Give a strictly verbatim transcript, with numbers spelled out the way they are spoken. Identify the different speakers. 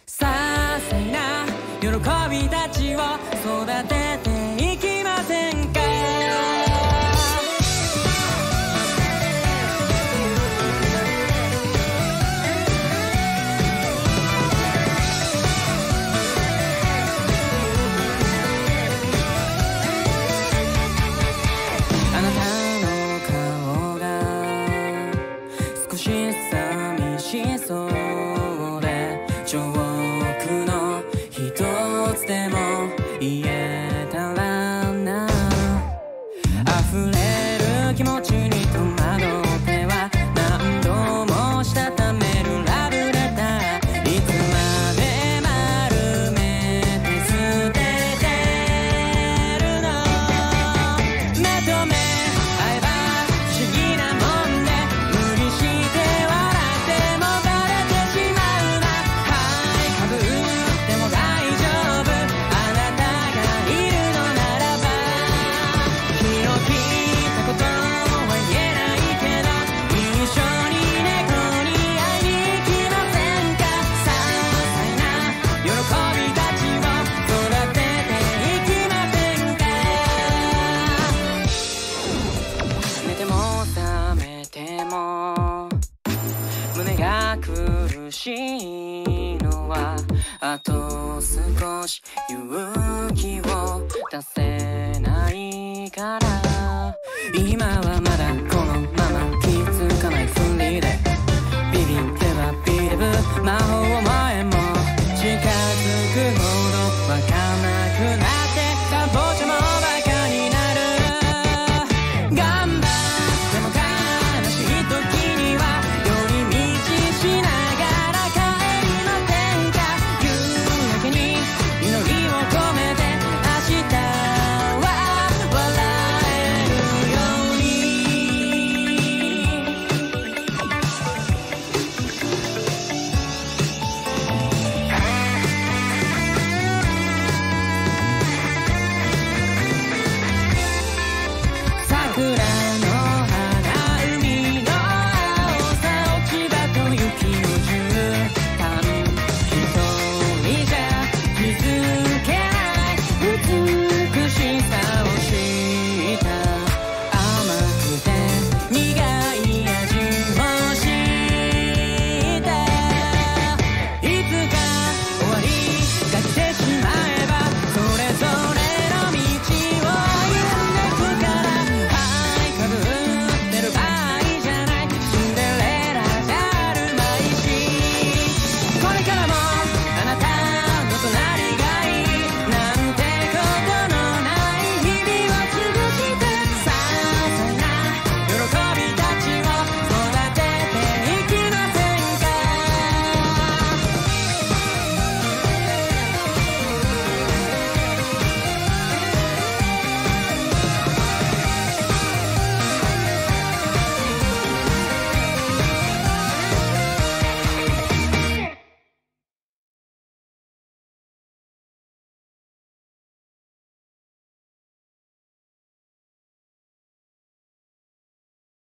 Speaker 1: 些細な喜びたちを育てていきませんか。あなたの顔が少し寂しそうで、ジョークの一つでも言えたらな。溢れる気持ちに戸惑っては何度もしたためるラブレター、いつまで丸めて捨ててるの。目と目合えば不思議なもんで、無理して笑ってもバレてしまうな。はいかぶっても大丈夫、あなたがいるのならば。気を利いたことは言えないけど、一緒に猫に会いに行きませんか。些細な喜びたちを育てていきませんか。寝ても覚めても胸が苦しいのは、あと少し勇気を出せないから。今はまだこのま